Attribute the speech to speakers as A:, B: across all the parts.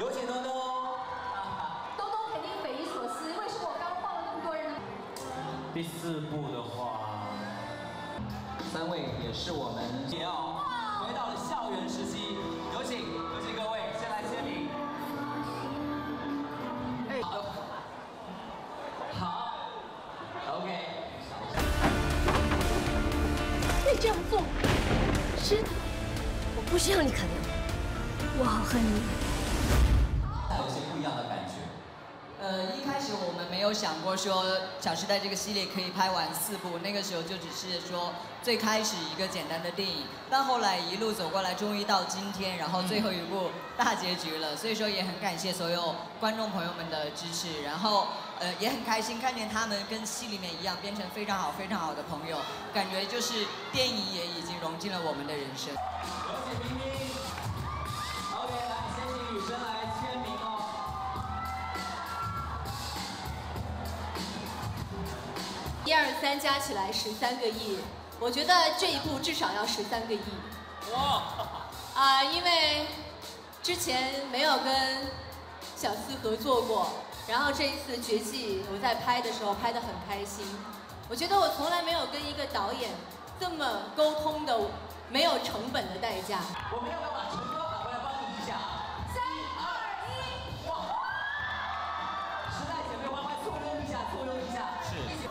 A: 有请东东。
B: 东东肯定匪夷所思，为什么我刚放了那么多人呢？
C: 第4部的话
A: ，3位也是我们也要回到了校园时期，有请各位先来签名。好 ，OK。
D: 会这样做，是，我不需要你可怜我，我好恨你。
A: 有些不一样的感觉。
E: 一开始我们没有想过说《小时代》这个系列可以拍完4部，那个时候就只是说最开始一个简单的电影，但后来一路走过来，终于到今天，然后最后一部大结局了，所以说也很感谢所有观众朋友们的支持，然后也很开心看见他们跟戏里面一样变成非常好的朋友，感觉就是电影也已经融进了我们的人生。
A: 有请冰冰。OK， 来，先请女生来签名哦。
B: 1、2、3加起来13个亿，我觉得这一部至少要13个亿。哇！因为之前没有跟小司合作过，然后这一次《绝技》我在拍的时候拍得很开心。我觉得我从来没有跟一个导演这么沟通的没有成本的代价。
A: 我们要不要把陈哥喊回来帮你一下？3、2、1，哇！时代姐妹花，快簇拥一下，簇拥一下。是。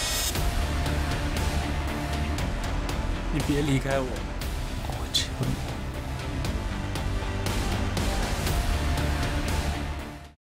C: 你别离开我，我只有你。